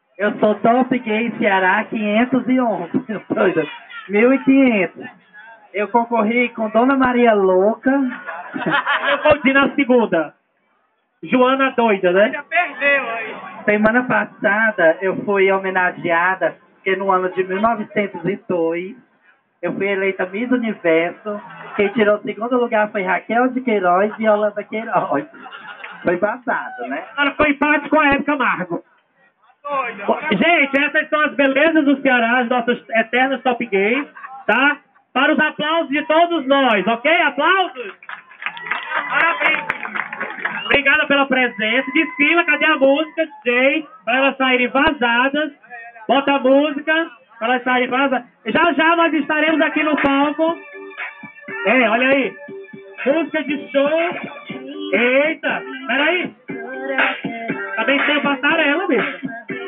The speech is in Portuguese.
Eu sou top gay Ceará 511. Doida. 1500. Eu concorri com Dona Maria Louca. Eu vou dizer na segunda. Joana doida, né? Já perdeu aí. Semana passada eu fui homenageada, porque no ano de 1902 eu fui eleita Miss Universo. Quem tirou o segundo lugar foi Raquel de Queiroz e Yolanda Queiroz. Foi passado, né? Agora foi empate com a época Margo. Doida. Gente, essas são as belezas do Ceará, os nossos eternos top gays, tá? Para os aplausos de todos nós, ok? Aplausos! Parabéns! Obrigada pela presença. Desfila, cadê a música, DJ? Para elas saírem vazadas. Bota a música para elas saírem vazadas. Já já nós estaremos aqui no palco. Olha aí. Música de show. Eita, peraí. Também tem passarela, bicho.